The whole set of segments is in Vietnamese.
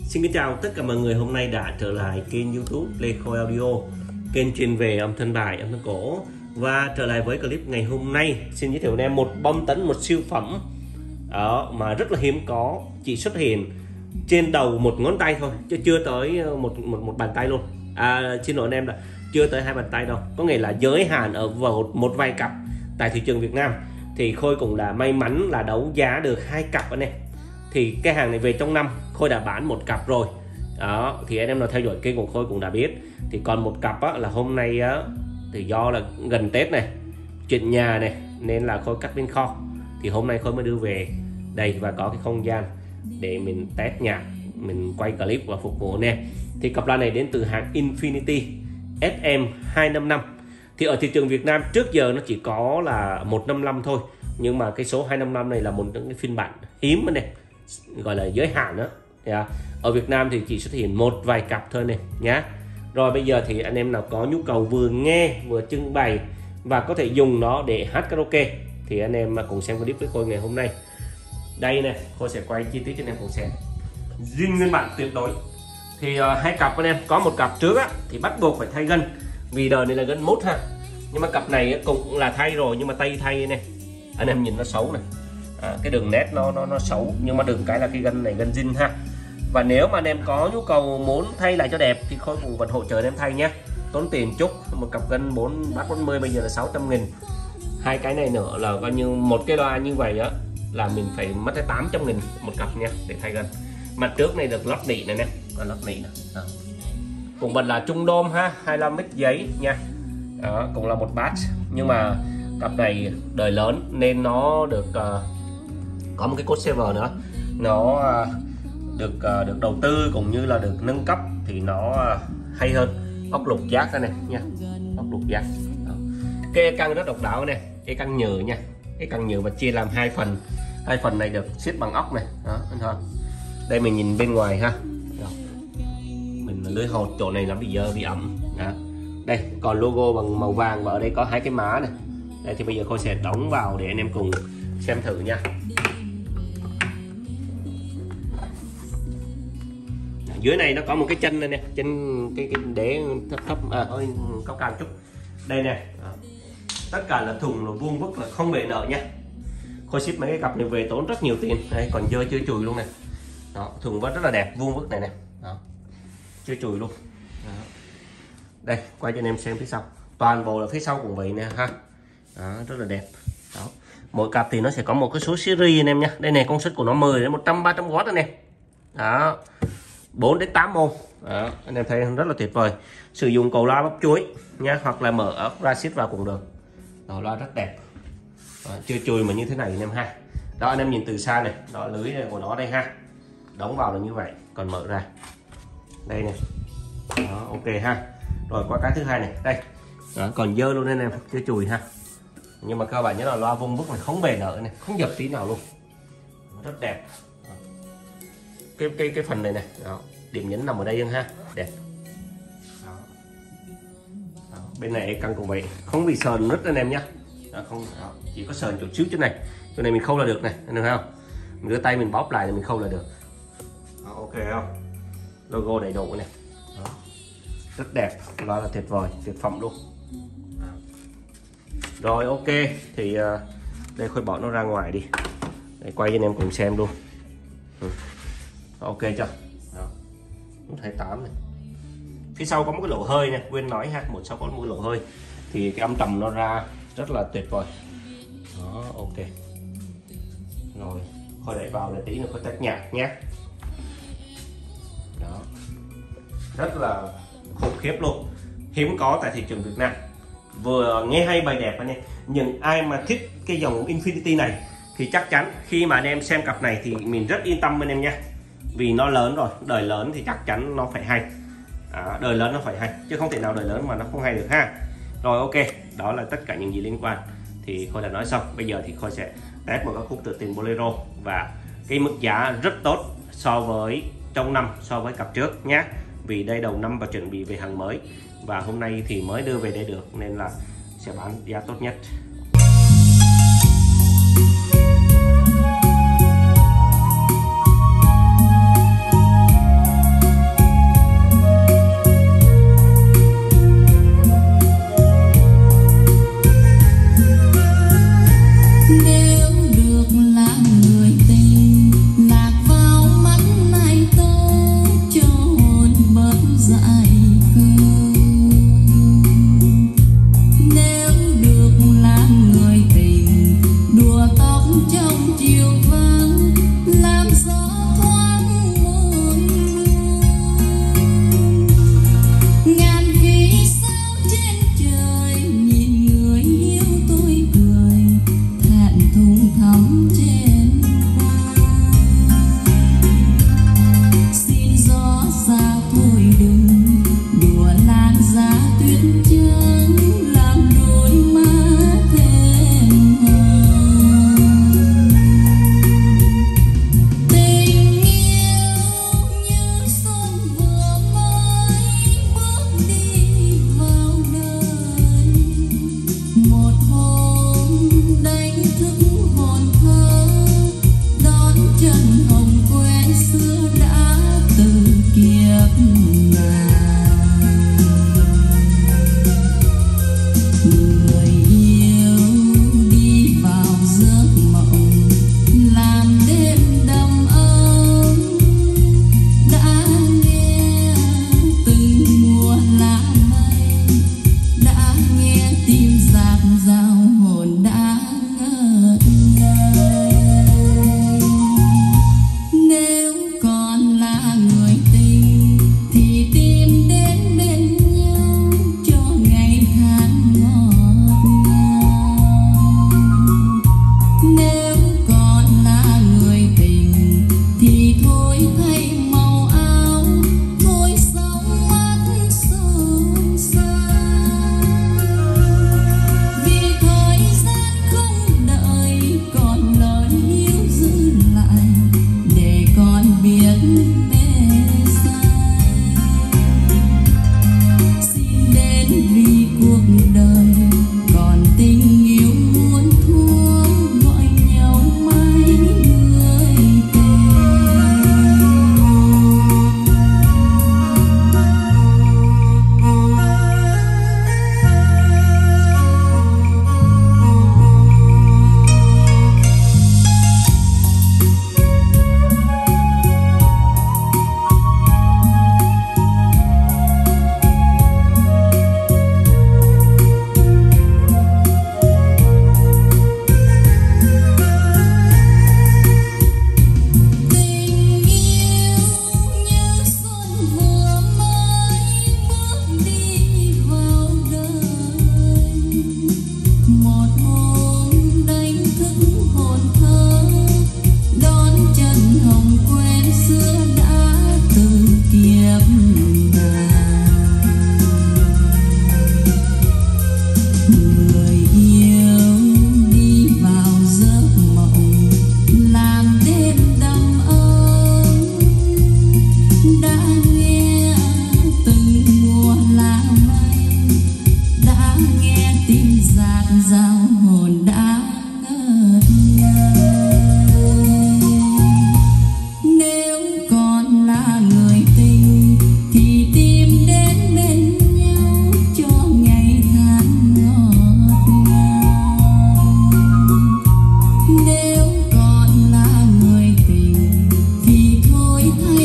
Xin kính chào tất cả mọi người, hôm nay đã trở lại kênh YouTube Lê Khôi Audio, kênh chuyên về âm thanh bài, âm thanh cổ. Và trở lại với clip ngày hôm nay, xin giới thiệu với em một bom tấn, một siêu phẩm đó, mà rất là hiếm có, chỉ xuất hiện trên đầu một ngón tay thôi, chứ chưa tới một bàn tay luôn. Xin lỗi anh em, là chưa tới 2 bàn tay đâu, có nghĩa là giới hạn ở vào một vài cặp tại thị trường Việt Nam. Thì Khôi cũng là may mắn là đấu giá được 2 cặp anh em. Thì cái hàng này về trong năm Khôi đã bán 1 cặp rồi đó, thì anh em nào theo dõi kênh của Khôi cũng đã biết. Thì còn 1 cặp á, là hôm nay á, thì do là gần Tết này, chuyện nhà này, nên là Khôi cắt bên kho. Thì hôm nay Khôi mới đưa về đây và có cái không gian để mình test nhạc, mình quay clip và phục vụ anh em. Thì cặp loa này đến từ hãng Infinity SM255. Thì ở thị trường Việt Nam trước giờ nó chỉ có là 155 thôi, nhưng mà cái số 255 này là một trong cái phiên bản hiếm này, gọi là giới hạn đó. Ở Việt Nam thì chỉ xuất hiện một vài cặp thôi này nhá. Rồi bây giờ thì anh em nào có nhu cầu vừa nghe vừa trưng bày và có thể dùng nó để hát karaoke thì anh em cùng xem clip với Khôi ngày hôm nay. Đây này, Khôi sẽ quay chi tiết cho anh em cùng xem. Zin nguyên bản tuyệt đối. Thì 2 cặp anh em, có 1 cặp trước á, thì bắt buộc phải thay gân vì đời này là gân mút ha. Nhưng mà cặp này cũng là thay rồi, nhưng mà tay thay này anh em nhìn nó xấu này. Cái đường nét nó xấu, nhưng mà đừng cái là cái gân này gân zin ha. Và nếu mà anh em có nhu cầu muốn thay lại cho đẹp thì Khôi cũng vẫn hỗ trợ anh em thay nhé, tốn tiền chút. Một cặp gân 4/40 bây giờ là 600.000. 2 cái này nữa là coi như một cái loa như vậy á là mình phải mất tới 800.000 một cặp nha để thay gân. Mặt trước này được lót nỉ này nè, còn lót nỉ nè. Cũng vẫn là trung đôm ha, 25 mic giấy nha. Đó, cũng là một bass, nhưng mà cặp này đời lớn nên nó được có một cái code server nữa, nó được đầu tư cũng như là được nâng cấp thì nó hay hơn. Ốc lục giác đây này nha, ốc lục giác. Cái căng rất độc đáo này, cái căng nhựa nha, cái căng nhựa và chia làm 2 phần. 2 phần này được siết bằng ốc này đó anh ha. Đây mình nhìn bên ngoài ha, đó. Mình lưới hột chỗ này nó bị dơ, bị ẩm đó. Đây còn logo bằng màu vàng và ở đây có 2 cái má này. Đây thì bây giờ Khôi sẽ đóng vào để anh em cùng xem thử nha. Dưới này nó có một cái chân này nè, chân cái để thấp hơi cao cao chút. Đây nè, tất cả là thùng là vuông vức, là không bể nợ nha. Khôi ship mấy cái cặp này về tốn rất nhiều tiền. Đây còn dơ chưa chùi luôn này. Đó, thùng vẫn rất là đẹp, vuông vức này nè. Đó, chưa chùi luôn. Đó. Đây quay cho anh em xem phía sau, toàn bộ là phía sau cũng vậy nè ha. Đó, rất là đẹp. Đó, mỗi cặp thì nó sẽ có một cái số series anh em nha. Đây này, công suất của nó 10 đến 100 300W anh em. Đó, 4 đến 8 môn. Đó, anh em thấy rất là tuyệt vời. Sử dụng cầu loa bắp chuối nha, hoặc là mở ốc ra xít vào cũng được. Đó, loa rất đẹp. Đó, chưa chùi mà như thế này anh em ha. Đó, anh em nhìn từ xa này, đó lưới của nó đây ha, đóng vào là như vậy, còn mở ra đây này. Đó, ok ha. Rồi qua cái thứ hai này, đây. Đó, còn dơ luôn anh em, chưa chùi ha. Nhưng mà các bạn nhớ là loa vuông vức này, không bể nợ này, không dập tí nào luôn, rất đẹp. Cái phần này này, đó, điểm nhấn nằm ở đây ha, đẹp. Đó. Đó, bên này căng cũng vậy, không bị sờn nứt anh em nhé. Không, đó, chỉ có sờn chút xíu chỗ này mình khâu là được này, anh em thấy không? Mình đưa tay mình bóp lại là mình khâu là được. Đó, ok không? Logo đầy đủ này. Đó, rất đẹp, đó là tuyệt vời, tuyệt phẩm luôn. Đó. Rồi ok, thì đây Khôi bỏ nó ra ngoài đi, để quay cho anh em cùng xem luôn. Ok chưa? Đó, 128 này. Phía sau có một cái lỗ hơi này, quên nói ha, một sau có một cái lỗ hơi thì cái âm trầm nó ra rất là tuyệt vời. Đó, ok. Rồi, Khôi đẩy vào để tí nữa Khôi test nhạc nhé. Đó, rất là khủng khiếp luôn, hiếm có tại thị trường Việt Nam. Vừa nghe hay bài đẹp anh em. Nhưng ai mà thích cái dòng Infinity này thì chắc chắn khi mà anh em xem cặp này thì mình rất yên tâm anh em nha. Vì nó lớn rồi, đời lớn thì chắc chắn nó phải hay. Đời lớn nó phải hay, chứ không thể nào đời lớn mà nó không hay được ha. Rồi ok, đó là tất cả những gì liên quan thì Khôi đã nói xong. Bây giờ thì Khôi sẽ test một các khúc trữ tình bolero và cái mức giá rất tốt so với trong năm, so với cặp trước nhé. Vì đây đầu năm và chuẩn bị về hàng mới, và hôm nay thì mới đưa về đây được nên là sẽ bán giá tốt nhất.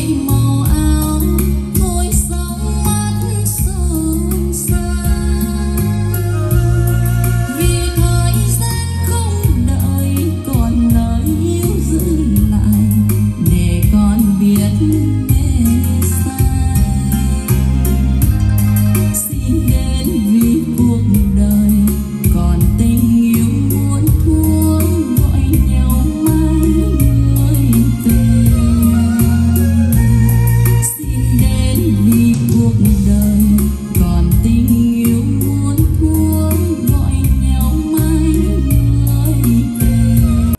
màu áo thôi sóng mắt sâu xa, vì thời gian không đợi còn lời yêu giữ lại để con biết nghe sai. Xin đến vì cuộc đời còn tình yêu muốn thua gọi nhau mãi người về. Xin đến vì cuộc đời còn tình yêu muốn thua gọi nhau mãi người về.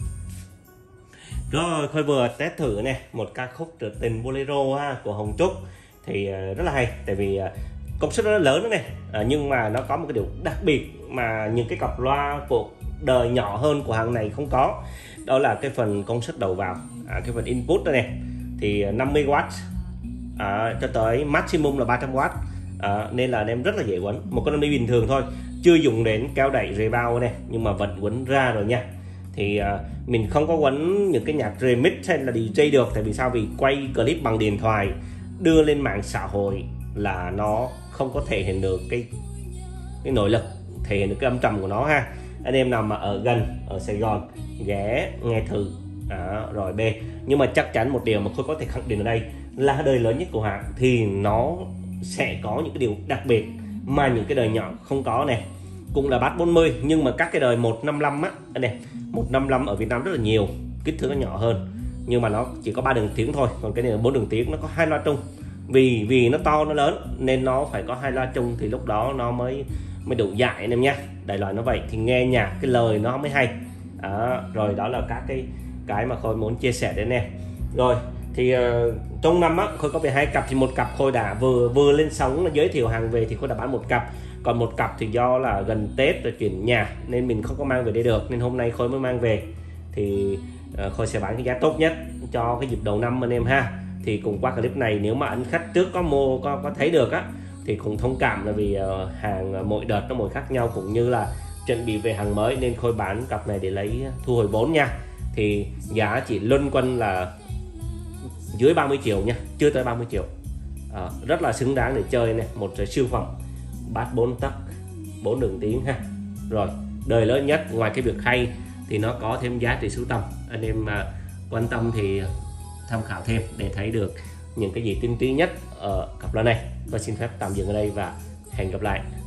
Rồi Khôi vừa test thử nè một ca khúc trữ tình bolero ha, của Hồng Trúc thì rất là hay, tại vì công suất rất lớn đó này, nhưng mà nó có một cái điều đặc biệt mà những cái cặp loa cuộc đời nhỏ hơn của hàng này không có, đó là cái phần công suất đầu vào, cái phần input đây này thì 50W cho tới maximum là 300W, nên là anh em rất là dễ quấn, một con âm ly bình thường thôi, chưa dùng đến kéo đẩy rê bao này nhưng mà vẫn quấn ra rồi nha. Thì mình không có quấn những cái nhạc remix hay là DJ được, tại vì sao? Vì quay clip bằng điện thoại đưa lên mạng xã hội là nó không có thể hiện được cái nội lực, thể hiện được cái âm trầm của nó ha. Anh em nào mà ở gần ở Sài Gòn ghé nghe thử rồi B. Nhưng mà chắc chắn một điều mà Khôi có thể khẳng định ở đây là đời lớn nhất của hãng thì nó sẽ có những cái điều đặc biệt mà những cái đời nhỏ không có nè. Cũng là bass 40 nhưng mà các cái đời 155 á, anh này 155 ở Việt Nam rất là nhiều, kích thước nó nhỏ hơn nhưng mà nó chỉ có 3 đường tiếng thôi, còn cái này là 4 đường tiếng, nó có 2 loa trung. Vì nó to nó lớn nên nó phải có 2 loa trung thì lúc đó nó mới đủ dại anh em nhá. Đại loại nó vậy thì nghe nhạc cái lời nó mới hay. Rồi đó là các cái mà Khôi muốn chia sẻ đến em. Rồi thì trong năm á Khôi có về 2 cặp, thì một cặp Khôi đã vừa lên sóng giới thiệu hàng về thì Khôi đã bán một cặp, còn một cặp thì do là gần Tết rồi chuyển nhà nên mình không có mang về đây được, nên hôm nay Khôi mới mang về. Thì Khôi sẽ bán cái giá tốt nhất cho cái dịp đầu năm anh em ha. Thì cùng qua clip này nếu mà anh khách trước có mua có thấy được á thì cũng thông cảm, là vì hàng mỗi đợt nó mỗi khác nhau, cũng như là chuẩn bị về hàng mới nên Khôi bán cặp này để lấy thu hồi vốn nha. Thì giá chỉ luân quanh là dưới 30 triệu nha, chưa tới 30 triệu. Rất là xứng đáng để chơi này, một siêu phẩm bass 4 tấc 4 đường tiếng ha. Rồi đời lớn nhất, ngoài cái việc hay thì nó có thêm giá trị sưu tầm, anh em quan tâm thì tham khảo thêm để thấy được những cái gì tinh túy nhất ở cặp loa này. Tôi xin phép tạm dừng ở đây và hẹn gặp lại.